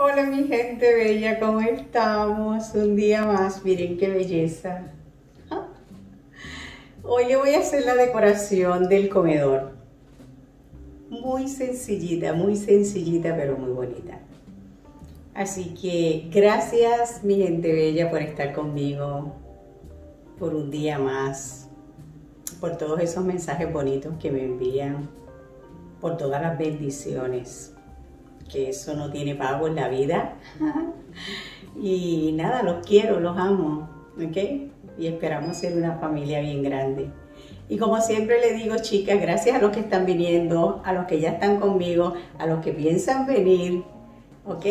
Hola mi gente bella, ¿cómo estamos? Un día más, miren qué belleza. Hoy le voy a hacer la decoración del comedor. Muy sencillita, pero muy bonita. Así que gracias mi gente bella por estar conmigo por un día más, por todos esos mensajes bonitos que me envían, por todas las bendiciones, que eso no tiene pago en la vida. Y nada, los quiero, los amo, ¿ok? Y esperamos ser una familia bien grande. Y como siempre le digo, chicas, gracias a los que están viniendo, a los que ya están conmigo, a los que piensan venir, ¿ok?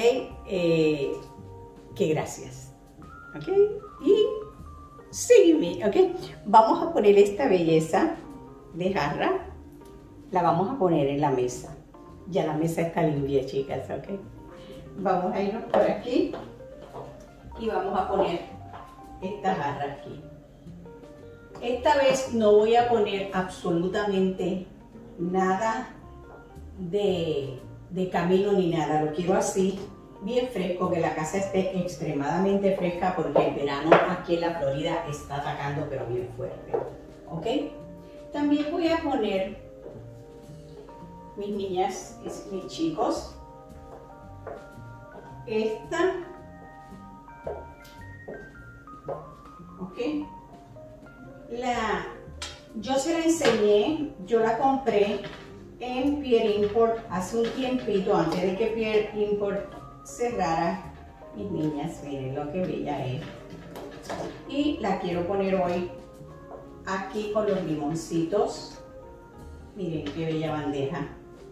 Que gracias, ¿ok? Y sígueme, ¿ok? Vamos a poner esta belleza de jarra, la vamos a poner en la mesa. Ya la mesa está limpia, chicas, ¿ok? Vamos a irnos por aquí y vamos a poner esta jarra aquí. Esta vez no voy a poner absolutamente nada de camino ni nada. Lo quiero así, bien fresco, que la casa esté extremadamente fresca porque el verano aquí en la Florida está atacando, pero bien fuerte, ¿ok? También voy a poner, mis niñas y mis chicos, esta, ¿ok? Yo se la enseñé, yo la compré en Pier Import hace un tiempito, antes de que Pier Import cerrara. Mis niñas, miren lo que bella es. Y la quiero poner hoy aquí con los limoncitos. Miren qué bella bandeja.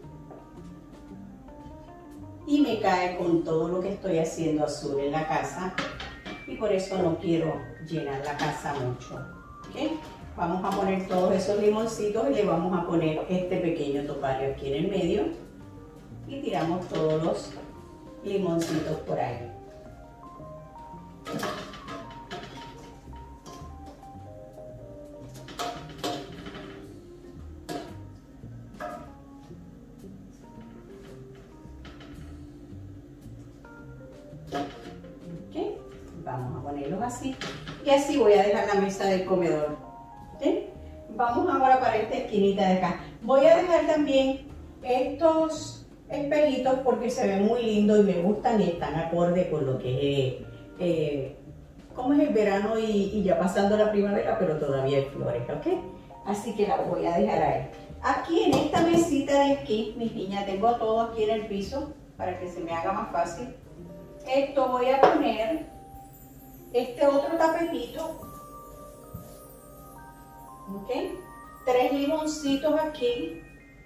Y me cae con todo lo que estoy haciendo azul en la casa. Y por eso no quiero llenar la casa mucho. ¿Okay? Vamos a poner todos esos limoncitos y le vamos a poner este pequeño topario aquí en el medio y tiramos todos los limoncitos por ahí. ¿Okay? Vamos a ponerlos así. Y así voy a dejar la mesa del comedor. ¿Okay? Vamos ahora para esta esquinita de acá. Voy a dejar también estos espejitos porque se ven muy lindos y me gustan y están acorde con lo que es, como es el verano y ya pasando la primavera, pero todavía hay flores, ¿ok? Así que la voy a dejar ahí. Aquí en esta mesita de aquí, mis niñas, tengo todo aquí en el piso para que se me haga más fácil. Esto voy a poner este otro tapetito, ¿ok? 3 limoncitos aquí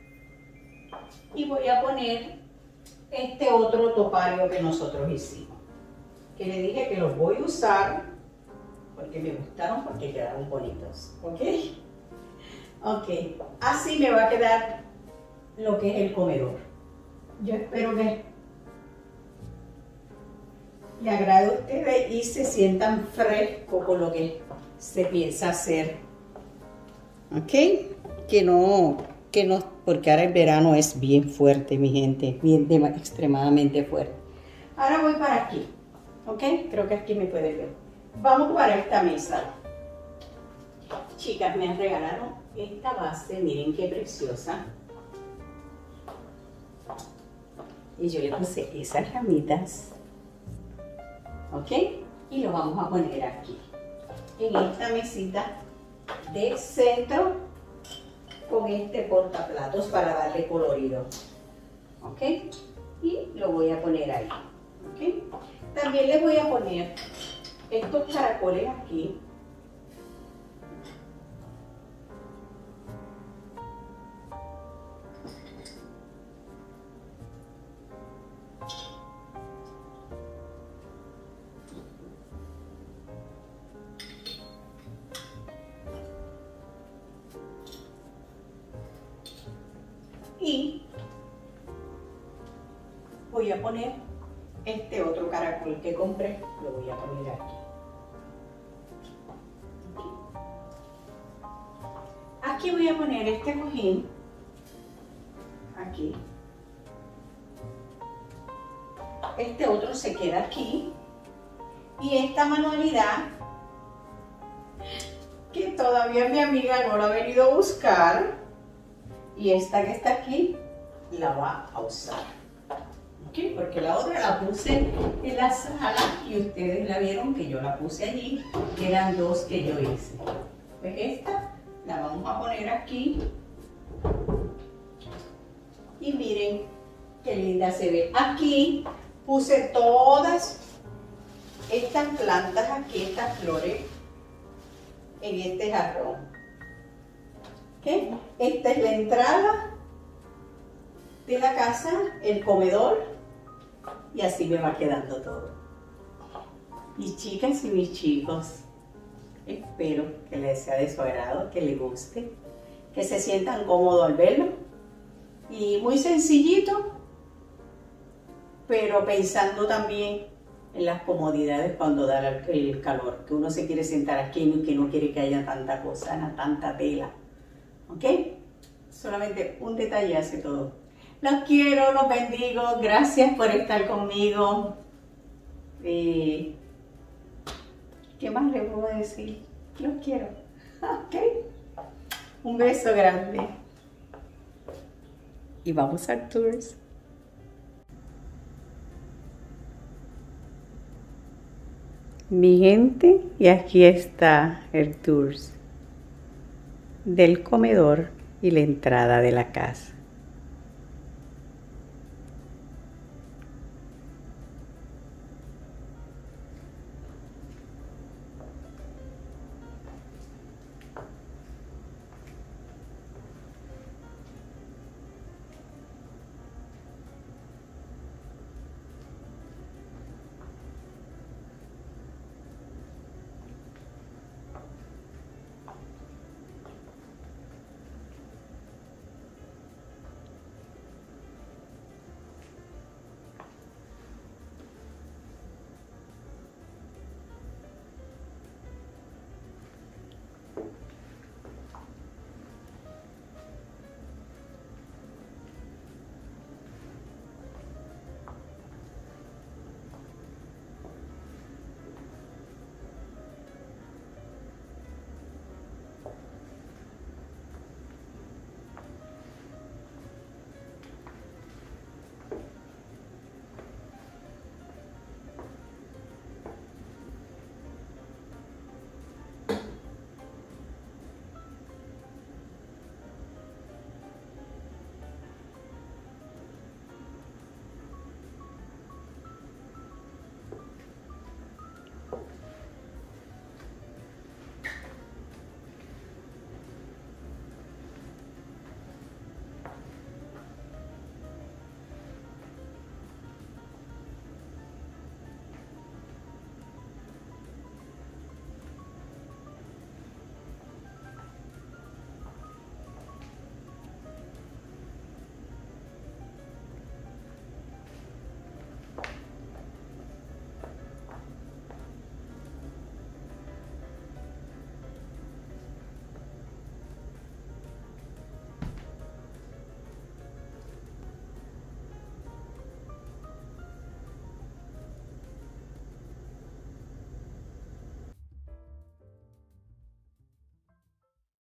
y voy a poner este otro topario que nosotros hicimos, que le dije que los voy a usar porque me gustaron, porque quedaron bonitos, ¿ok? Ok, así me va a quedar lo que es el comedor. Yo espero que le agrade a ustedes y se sientan frescos con lo que se piensa hacer. ¿Ok? Que no, porque ahora el verano es bien fuerte, mi gente, extremadamente fuerte. Ahora voy para aquí, ¿ok? Creo que aquí me puede ver. Vamos para esta mesa. Chicas, me han regalado esta base, miren qué preciosa. Y yo le puse esas ramitas. ¿Ok? Y lo vamos a poner aquí, en esta mesita de centro, con este portaplatos para darle colorido. ¿Ok? Y lo voy a poner ahí. ¿Ok? También les voy a poner estos caracoles aquí. Y voy a poner este otro caracol que compré, lo voy a poner aquí. Aquí voy a poner este cojín, aquí. este otro se queda aquí. Y esta manualidad, que todavía mi amiga no la ha venido a buscar, y esta que está aquí, la va a usar. ¿Ok? Porque la otra la puse en la sala y ustedes la vieron que yo la puse allí, que eran dos que yo hice. Pues esta la vamos a poner aquí. Y miren qué linda se ve. Aquí puse todas estas plantas aquí, estas flores, en este jarrón. ¿Okay? Esta es la entrada de la casa, el comedor, y así me va quedando todo. Mis chicas y mis chicos, espero que les sea de su agrado, que les guste, que se sientan cómodos al verlo. Y muy sencillito, pero pensando también en las comodidades cuando da el calor, que uno se quiere sentar aquí y que no quiere que haya tanta cosa, tanta tela. ¿Ok? Solamente un detalle hace todo. Los quiero, los bendigo, gracias por estar conmigo. ¿Qué más les puedo decir? Los quiero. ¿Ok? Un beso grande. Y vamos al tours. Mi gente, y aquí está el tours del comedor y la entrada de la casa.